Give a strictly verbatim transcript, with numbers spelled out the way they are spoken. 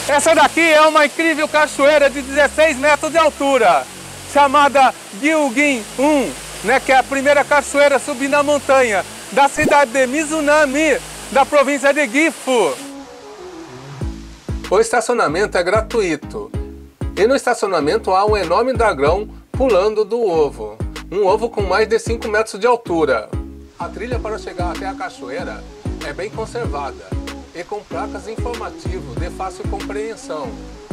Essa daqui é uma incrível cachoeira de dezesseis metros de altura, chamada Gilgin um, né, que é a primeira cachoeira a subir na montanha, da cidade de Mizunami, da província de Gifu. O estacionamento é gratuito. E no estacionamento há um enorme dragão pulando do ovo. Um ovo com mais de cinco metros de altura. A trilha para chegar até a cachoeira é bem conservada e com placas informativas de fácil compreensão.